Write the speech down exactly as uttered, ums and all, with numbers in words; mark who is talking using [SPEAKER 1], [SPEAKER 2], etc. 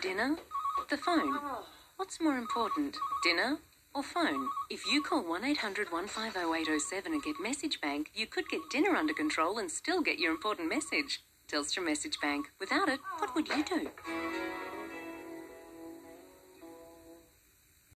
[SPEAKER 1] Dinner? The phone? What's more important, dinner or phone? If you call one eight hundred, one five zero, eight zero seven and get Message Bank, you could get dinner under control and still get your important message. Telstra Message Bank. Without it, what would you do?